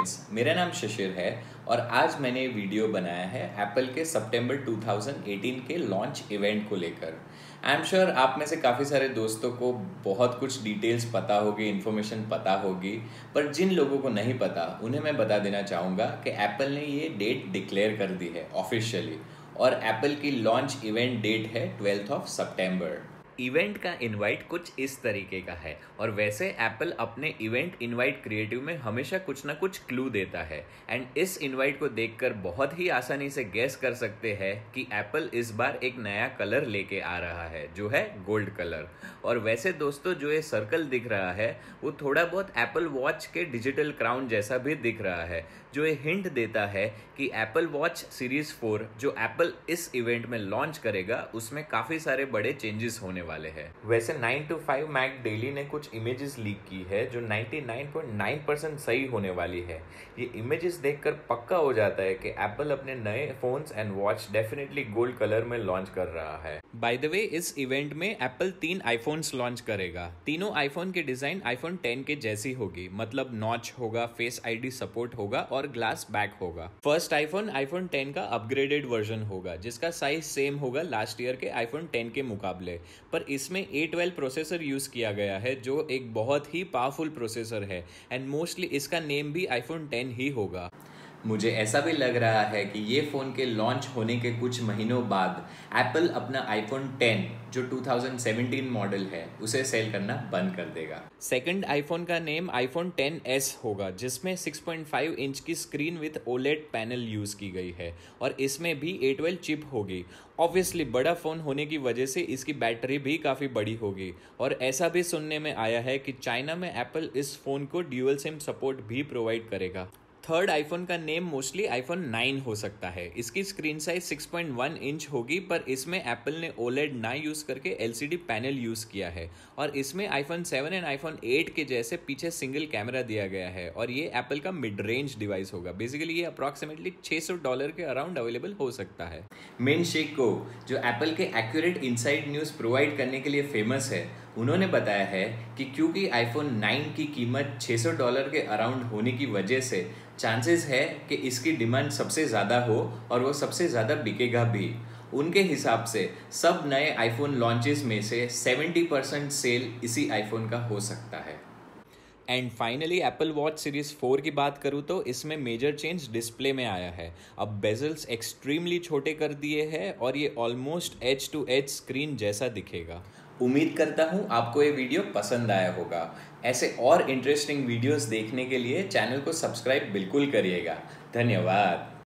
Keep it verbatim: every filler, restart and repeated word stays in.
Friends, मेरा नाम शिशिर है और आज मैंने वीडियो बनाया है एप्पल के सितंबर दो हज़ार अठारह के लॉन्च इवेंट को लेकर। आई एम श्योर आप में से काफ़ी सारे दोस्तों को बहुत कुछ डिटेल्स पता होगी, इन्फॉर्मेशन पता होगी, पर जिन लोगों को नहीं पता उन्हें मैं बता देना चाहूँगा कि एप्पल ने ये डेट डिक्लेयर कर दी है ऑफिशियली और एप्पल की लॉन्च इवेंट डेट है ट्वेल्थ ऑफ सितंबर। इवेंट का इनवाइट कुछ इस तरीके का है और वैसे एप्पल अपने इवेंट इनवाइट क्रिएटिव में हमेशा कुछ ना कुछ क्लू देता है एंड इस इनवाइट को देखकर बहुत ही आसानी से गेस कर सकते हैं कि एप्पल इस बार एक नया कलर लेके आ रहा है जो है गोल्ड कलर। और वैसे दोस्तों, जो ये सर्कल दिख रहा है वो थोड़ा बहुत एप्पल वॉच के डिजिटल क्राउन जैसा भी दिख रहा है, जो ये हिंट देता है कि एप्पल वॉच सीरीज फोर जो एप्पल इस इवेंट में लॉन्च करेगा उसमें काफ़ी सारे बड़े चेंजेस होने वाले हैं। वैसे nine to five Mac daily ने कुछ इमेजेस लीक की है जो निन्यानवे पॉइंट नौ परसेंट सही होने वाली है। ये इमेजेस देखकर पक्का हो जाता है कि एप्पल अपने नए phones and watch definitely gold colour में लॉन्च कर रहा है। बाय द वे, इस इवेंट में एप्पल तीन आईफोन्स लॉन्च करेगा। तीनों आईफोन की डिजाइन आईफोन टेन के जैसी होगी, मतलब नॉच होगा, फेस आईडी सपोर्ट होगा और ग्लास बैक होगा। फर्स्ट आईफोन आईफोन टेन का अपग्रेडेड वर्जन होगा जिसका साइज सेम होगा लास्ट ईयर के आईफोन टेन के मुकाबले, पर इसमें ए ट्वेल्व प्रोसेसर यूज किया गया है जो एक बहुत ही पावरफुल प्रोसेसर है एंड मोस्टली इसका नेम भी आईफोन टेन ही होगा। मुझे ऐसा भी लग रहा है कि ये फ़ोन के लॉन्च होने के कुछ महीनों बाद एप्पल अपना आईफोन टेन जो दो हज़ार सत्रह मॉडल है उसे सेल करना बंद कर देगा। सेकंड आईफोन का नेम आईफोन टेन एस होगा जिसमें सिक्स पॉइंट फाइव इंच की screen with OLED panel use की गई है और इसमें भी ए ट्वेल्व चिप होगी। ऑब्वियसली बड़ा फ़ोन होने की वजह से इसकी बैटरी भी काफ़ी बड़ी होगी और ऐसा भी सुनने में आया है कि चाइना में एप्पल इस फ़ोन को ड्यूअल सिम सपोर्ट भी प्रोवाइड करेगा। थर्ड आईफोन का नेम मोस्टली आईफोन नाइन हो सकता है। इसकी screen size six point one inch होगी, पर इसमें एप्पल ने ओलेड ना यूज़ करके एलसीडी पैनल यूज़ किया है और इसमें iPhone seven and iPhone eight के जैसे पीछे सिंगल कैमरा दिया गया है और ये एप्पल का मिड रेंज डिवाइस होगा। बेसिकली ये अप्रॉक्सीमेटली छह सौ डॉलर के अराउंड अवेलेबल हो सकता है। मेन शेख को, जो एप्पल के एक्यूरेट इनसाइड न्यूज़ प्रोवाइड करने के लिए फेमस है, उन्होंने बताया है कि क्योंकि आईफोन नाइन की कीमत छह सौ डॉलर के अराउंड होने की वजह से चांसेस है कि इसकी डिमांड सबसे ज़्यादा हो और वो सबसे ज़्यादा बिकेगा भी। उनके हिसाब से सब नए आईफोन लॉन्चेस में से सत्तर परसेंट सेल इसी आईफोन का हो सकता है। And finally Apple watch series four की बात करूँ तो इसमें मेजर चेंज डिस्प्ले में आया है। अब बेजल्स एक्सट्रीमली छोटे कर दिए हैं और ये almost edge to edge screen जैसा दिखेगा। उम्मीद करता हूँ आपको ये वीडियो पसंद आया होगा। ऐसे और इंटरेस्टिंग वीडियोस देखने के लिए चैनल को सब्सक्राइब बिल्कुल करिएगा। धन्यवाद।